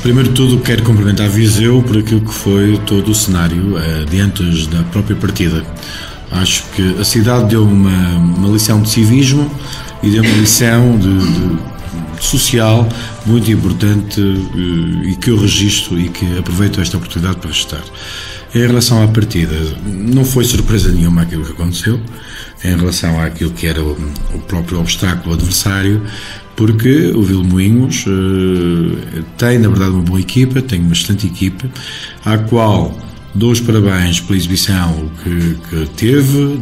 Primeiro de tudo, quero cumprimentar Viseu por aquilo que foi todo o cenário de antes da própria partida. Acho que a cidade deu uma lição de civismo e deu uma lição de social muito importante e que eu registro e que aproveito esta oportunidade para registrar. Em relação à partida, não foi surpresa nenhuma aquilo que aconteceu, em relação àquilo que era o próprio obstáculo adversário, porque o Vilmoinhos tem, na verdade, uma boa equipa, tem uma excelente equipa, à qual dou os parabéns pela exibição que teve,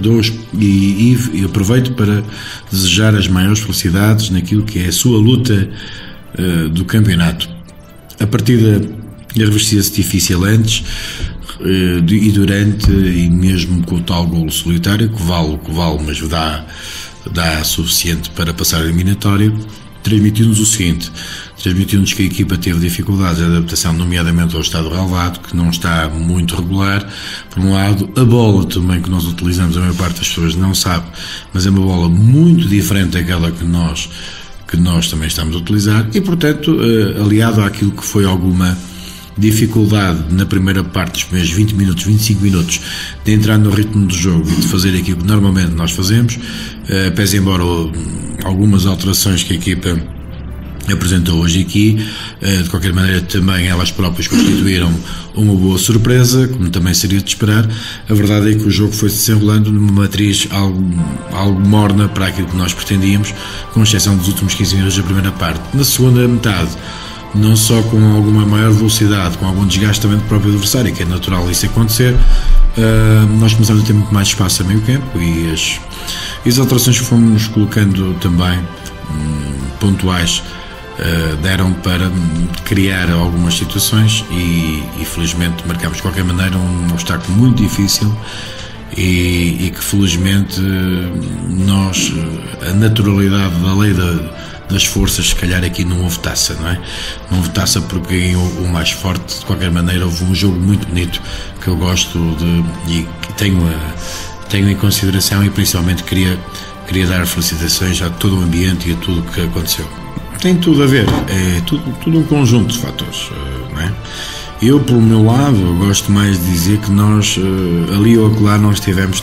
e aproveito para desejar as maiores felicidades naquilo que é a sua luta do campeonato. A partida revestia-se difícil antes e durante, e mesmo com o tal golo solitário, que vale, mas dá suficiente para passar a eliminatória. Transmitiu-nos o seguinte: transmitiu-nos que a equipa teve dificuldades de adaptação, nomeadamente ao estado relevado, que não está muito regular, por um lado. A bola também que nós utilizamos, a maior parte das pessoas não sabe, mas é uma bola muito diferente daquela que nós também estamos a utilizar, e portanto, aliado àquilo que foi alguma dificuldade na primeira parte, dos primeiros 20 minutos, 25 minutos, de entrar no ritmo do jogo e de fazer aquilo que normalmente nós fazemos, pese embora algumas alterações que a equipa apresentou hoje aqui, de qualquer maneira também elas próprias constituíram uma boa surpresa, como também seria de esperar. A verdade é que o jogo foi se desenrolando numa matriz algo morna para aquilo que nós pretendíamos, com exceção dos últimos 15 minutos da primeira parte. Na segunda metade, não só com alguma maior velocidade, com algum desgaste também do próprio adversário, que é natural isso acontecer, nós começamos a ter muito mais espaço a meio campo, e as alterações que fomos colocando também, pontuais, deram para criar algumas situações e felizmente marcámos de qualquer maneira um obstáculo muito difícil, e que felizmente a naturalidade da lei das forças, se calhar aqui não houve taça, não é? Não houve taça porque ganhou o mais forte. De qualquer maneira, houve um jogo muito bonito que eu gosto e que tenho em consideração, e principalmente queria dar felicitações a todo o ambiente e a tudo o que aconteceu. Tem tudo a ver, é tudo um conjunto de fatores, não é? Eu, pelo meu lado, gosto mais de dizer que nós, ali ou acolá, não estivemos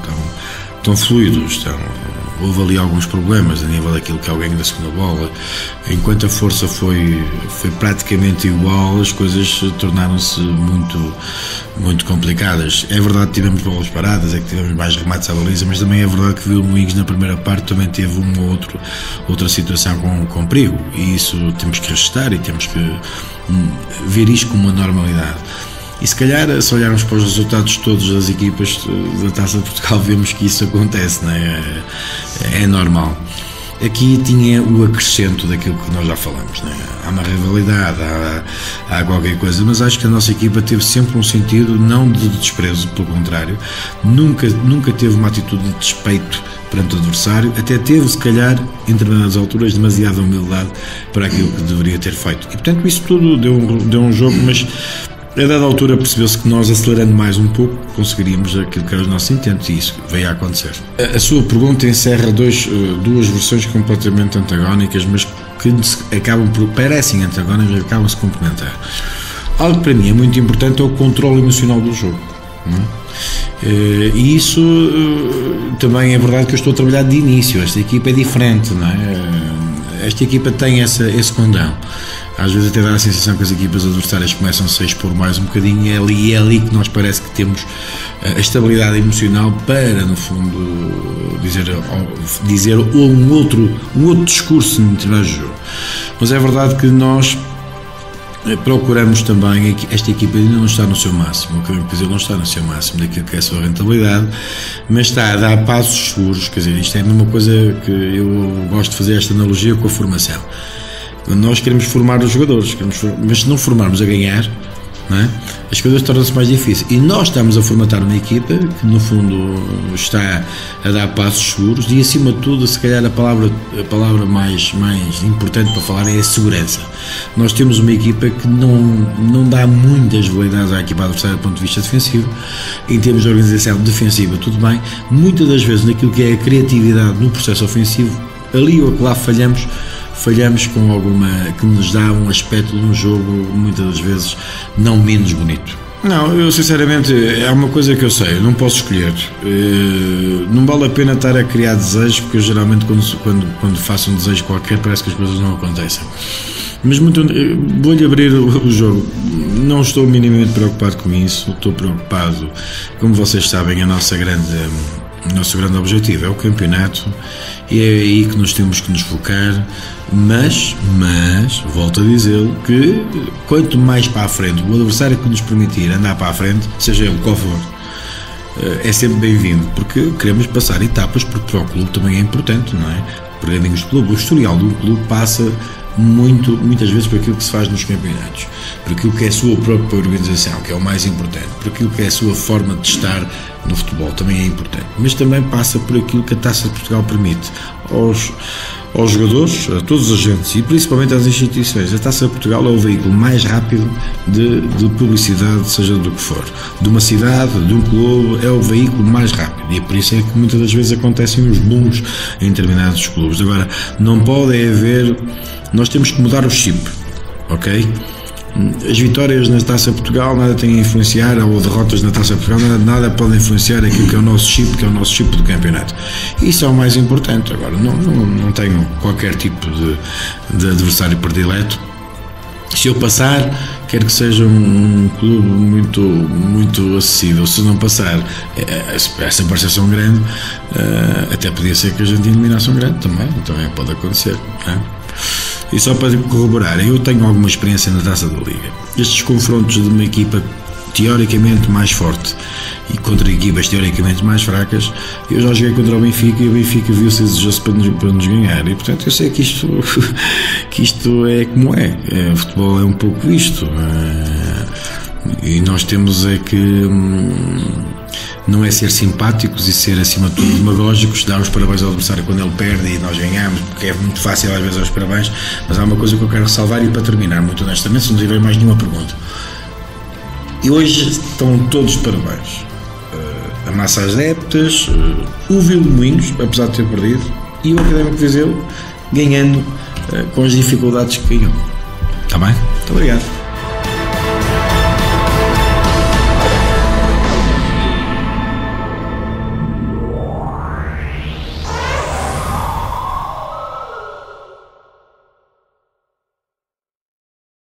tão fluidos, houve ali alguns problemas a nível daquilo que é o ganho da segunda bola. Enquanto a força foi praticamente igual, as coisas tornaram-se muito complicadas. É verdade que tivemos bolas paradas, é que tivemos mais remates à baliza, mas também é verdade que o Vilmoinhos na primeira parte também teve outra situação com perigo, e isso temos que registrar e temos que ver isto como uma normalidade. E se calhar, se olharmos para os resultados de todas as equipas da Taça de Portugal, vemos que isso acontece, não é? É normal. Aqui tinha o acrescento daquilo que nós já falamos, não é? Há uma rivalidade, há qualquer coisa, mas acho que a nossa equipa teve sempre um sentido, não de desprezo, pelo contrário, nunca teve uma atitude de despeito perante o adversário, até teve, se calhar, em determinadas alturas, demasiada humildade para aquilo que deveria ter feito. E portanto isso tudo deu um jogo, mas a dada altura percebeu-se que nós, acelerando mais um pouco, conseguiríamos aquilo que eram os nossos intentos, e isso veio a acontecer. A sua pergunta encerra duas versões completamente antagónicas, mas que parecem antagónicas, acabam a se complementar. Algo que para mim é muito importante é o controle emocional do jogo, não é? E isso também é verdade que eu estou a trabalhar de início. Esta equipa é diferente, não é? Esta equipa tem esse condão. Às vezes até dá a sensação que as equipas adversárias começam-se a expor mais um bocadinho, e é ali que nós parece que temos a estabilidade emocional para, no fundo, dizer um outro discurso no determinado jogo. Mas é verdade que nós procuramos também, esta equipa ainda não está no seu máximo, quer dizer, não está no seu máximo daquilo que é a sua rentabilidade, mas está a dar passos seguros. Quer dizer, isto é uma coisa que eu gosto de fazer esta analogia com a formação. Nós queremos formar os jogadores, mas se não formarmos a ganhar, não é? As coisas tornam-se mais difíceis. E nós estamos a formatar uma equipa que, no fundo, está a dar passos seguros, e, acima de tudo, se calhar a palavra mais importante para falar é a segurança. Nós temos uma equipa que não dá muitas veleidades à equipa adversária do ponto de vista defensivo. Em termos de organização defensiva, tudo bem. Muitas das vezes, naquilo que é a criatividade no processo ofensivo, ali ou lá falhamos falhamos com alguma que nos dá um aspecto de um jogo muitas das vezes não menos bonito. Não, eu sinceramente, é uma coisa que eu sei, eu não posso escolher. Não vale a pena estar a criar desejos, porque eu geralmente quando faço um desejo qualquer parece que as coisas não acontecem. Mas vou-lhe abrir o jogo. Não estou minimamente preocupado com isso, estou preocupado, como vocês sabem, o nosso grande objetivo é o campeonato e é aí que nós temos que nos focar, mas volto a dizê-lo, que quanto mais para a frente o adversário que nos permitir andar para a frente, seja ele qual for, é sempre bem-vindo, porque queremos passar etapas, porque para o clube também é importante, não é? Pergaminhos de clube, o historial do clube passa muitas vezes por aquilo que se faz nos campeonatos, por aquilo que é a sua própria organização, que é o mais importante, por aquilo que é a sua forma de estar no futebol, também é importante, mas também passa por aquilo que a Taça de Portugal permite aos jogadores, a todos os agentes e principalmente às instituições. A Taça de Portugal é o veículo mais rápido de publicidade, seja do que for, de uma cidade, de um clube, é o veículo mais rápido, e é por isso é que muitas das vezes acontecem os booms em determinados clubes. Agora, não pode haver, nós temos que mudar o chip, ok? As vitórias na Taça de Portugal nada têm a influenciar, ou derrotas na Taça de Portugal nada podem influenciar aquilo que é o nosso chip, que é o nosso chip do campeonato. Isso é o mais importante. Agora, não tenho qualquer tipo de adversário predileto. Se eu passar, quero que seja um clube muito acessível. Se não passar, essa percepção grande, até podia ser que a gente eliminasse um grande também pode acontecer, não é? E só para corroborar, eu tenho alguma experiência na Taça da Liga. Estes confrontos de uma equipa teoricamente mais forte e contra equipas teoricamente mais fracas, eu já joguei contra o Benfica e o Benfica viu-se exigir-se para nos ganhar, e portanto eu sei que isto é como é. O futebol é um pouco isto, e nós temos que não é ser simpáticos e ser acima de tudo demagógicos, dar os parabéns ao adversário quando ele perde e nós ganhamos, porque é muito fácil às vezes dar os parabéns. Mas há uma coisa que eu quero ressalvar, e para terminar, muito honestamente, se não tiver mais nenhuma pergunta, e hoje estão todos de parabéns, a massa adeptas, o Vilmoinhos, apesar de ter perdido, e o Académico de Viseu ganhando com as dificuldades que ganhou. Está bem? Muito obrigado.